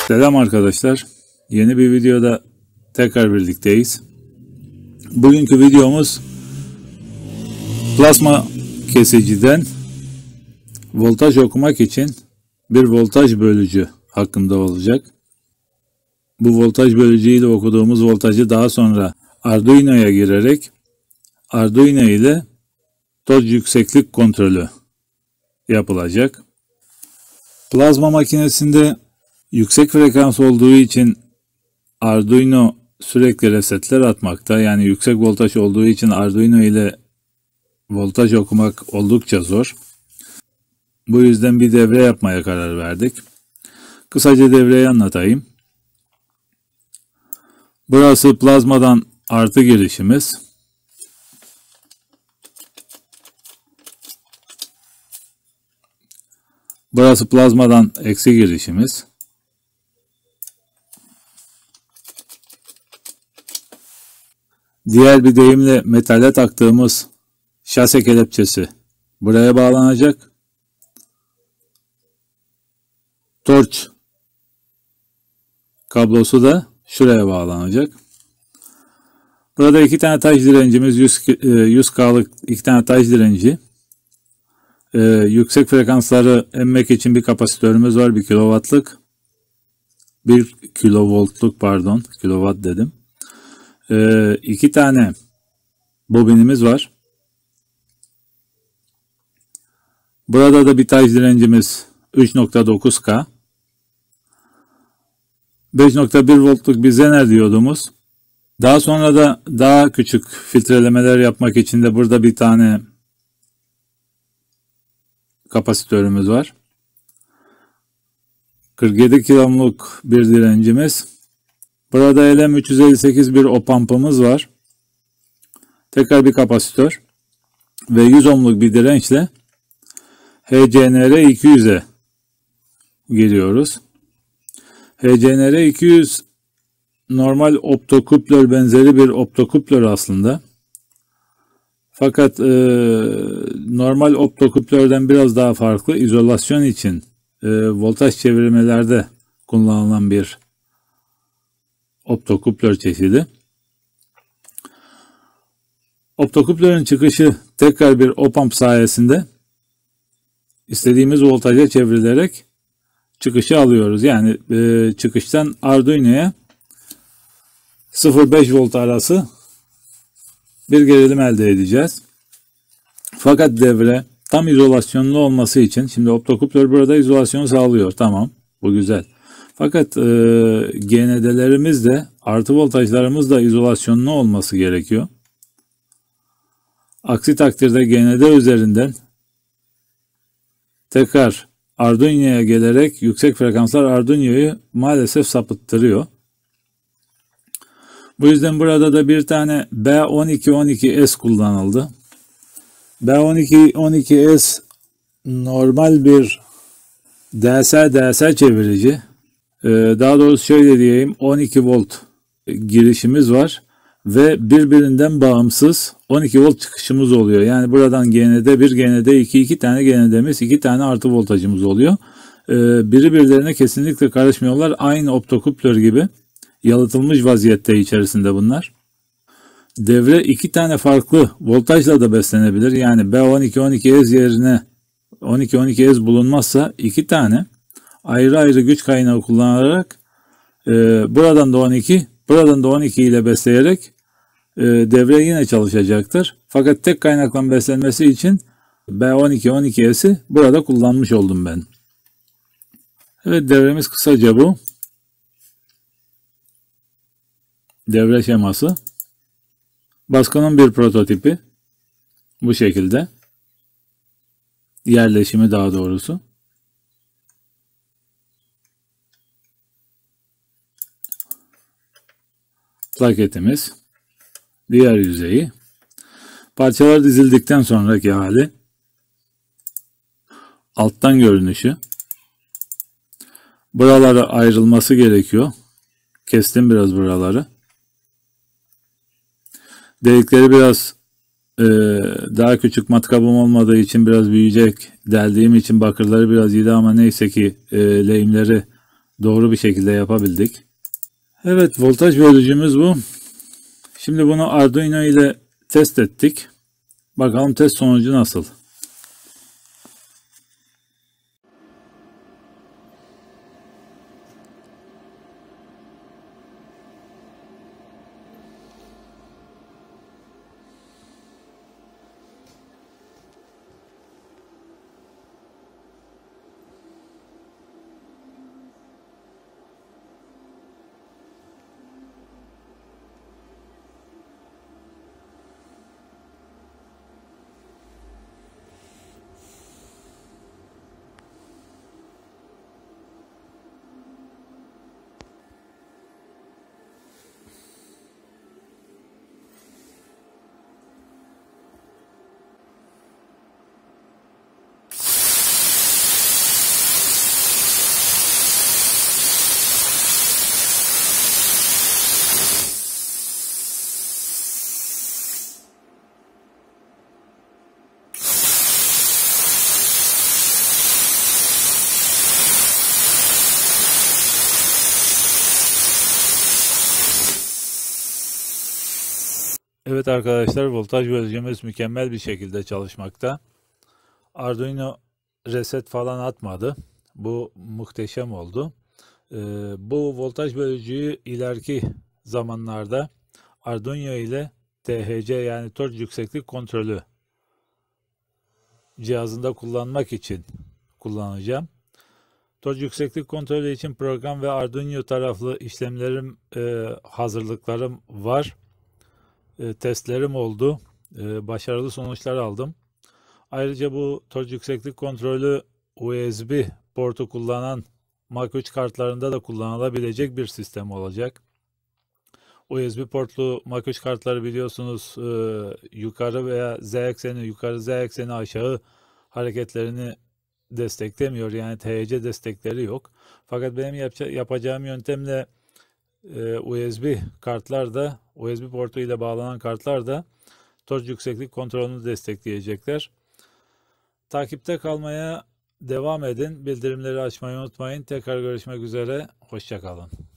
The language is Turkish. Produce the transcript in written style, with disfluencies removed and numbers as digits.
Selam arkadaşlar. Yeni bir videoda tekrar birlikteyiz. Bugünkü videomuz plazma kesiciden voltaj okumak için bir voltaj bölücü hakkında olacak. Bu voltaj bölücü ile okuduğumuz voltajı daha sonra Arduino'ya girerek Arduino ile doz yükseklik kontrolü yapılacak. Plazma makinesinde yüksek frekans olduğu için Arduino sürekli resetler atmakta. Yani yüksek voltaj olduğu için Arduino ile voltaj okumak oldukça zor. Bu yüzden bir devre yapmaya karar verdik. Kısaca devreyi anlatayım. Burası plazmadan artı girişimiz. Burası plazmadan eksi girişimiz. Diğer bir deyimle metale taktığımız şase kelepçesi buraya bağlanacak. Torç kablosu da şuraya bağlanacak. Burada iki tane taş direncimiz 100K'lık iki tane taş direnci. Yüksek frekansları emmek için bir kapasitörümüz var. 1 kW'lık. 1 kilovoltluk pardon. Kilowatt dedim. İki tane bobinimiz var. Burada da bir taş direncimiz 3.9K. 5.1 voltluk bir Zener diyodumuz. Daha sonra da daha küçük filtrelemeler yapmak için de burada bir tane kapasitörümüz var. 47 kilomluk bir direncimiz. Burada LM358 bir op-amp'ımız var. Tekrar bir kapasitör. Ve 100 ohmluk bir dirençle HCNR 200'e giriyoruz. HCNR 200 normal optokupler benzeri bir optokupler aslında. Fakat normal optokuplerden biraz daha farklı, izolasyon için voltaj çevirmelerde kullanılan bir optokupler çeşidi. Optokuplerin çıkışı tekrar bir op-amp sayesinde istediğimiz voltaja çevrilerek çıkışı alıyoruz. Yani çıkıştan Arduino'ya 0-5 volt arası bir gerilim elde edeceğiz. Fakat devre tam izolasyonlu olması için, şimdi optokupler burada izolasyonu sağlıyor. Tamam, bu güzel. Fakat GND'lerimiz de artı voltajlarımız da izolasyonlu olması gerekiyor. Aksi takdirde GND üzerinden tekrar Arduino'ya gelerek yüksek frekanslar Arduino'yu maalesef sapıttırıyor. Bu yüzden burada da bir tane B1212S kullanıldı. B1212S normal bir DSL çevirici. Daha doğrusu şöyle diyeyim, 12 volt girişimiz var ve birbirinden bağımsız 12 volt çıkışımız oluyor. Yani buradan GND 1, GND 2, 2 tane GND'miz, 2 tane artı voltajımız oluyor. Birbirlerine kesinlikle karışmıyorlar. Aynı optokupler gibi yalıtılmış vaziyette içerisinde bunlar. Devre iki tane farklı voltajla da beslenebilir. Yani B1212S yerine 1212S bulunmazsa iki tane ayrı ayrı güç kaynağı kullanarak buradan da 12, buradan da 12 ile besleyerek devre yine çalışacaktır. Fakat tek kaynaktan beslenmesi için B1212S'i burada kullanmış oldum ben. Evet, devremiz kısaca bu. Devre şeması. Baskının bir prototipi. Bu şekilde. Yerleşimi daha doğrusu. Plaketimiz. Diğer yüzeyi. Parçalar dizildikten sonraki hali. Alttan görünüşü. Buralara ayrılması gerekiyor. Kestim biraz buraları. Delikleri biraz daha küçük matkabım olmadığı için biraz büyüyecek. Deldiğim için bakırları biraz iyiydi ama neyse ki lehimleri doğru bir şekilde yapabildik. Evet, voltaj bölücümüz bu. Şimdi bunu Arduino ile test ettik. Bakalım test sonucu nasıl? Evet arkadaşlar, voltaj bölücümüz mükemmel bir şekilde çalışmakta. Arduino reset falan atmadı. Bu muhteşem oldu. Bu voltaj bölücüyü ileriki zamanlarda Arduino ile THC yani torch yükseklik kontrolü cihazında kullanmak için kullanacağım. Torch yükseklik kontrolü için program ve Arduino taraflı işlemlerim, hazırlıklarım var. Testlerim oldu. Başarılı sonuçlar aldım. Ayrıca bu torch yükseklik kontrolü USB portu kullanan Mark 3 kartlarında da kullanılabilecek bir sistem olacak. USB portlu Mark 3 kartları biliyorsunuz yukarı veya Z ekseni yukarı, Z ekseni aşağı hareketlerini desteklemiyor. Yani THC destekleri yok. Fakat benim yapacağım yöntemle USB kartlar da, USB portu ile bağlanan kartlar da torch yükseklik kontrolünü destekleyecekler. Takipte kalmaya devam edin. Bildirimleri açmayı unutmayın. Tekrar görüşmek üzere. Hoşça kalın.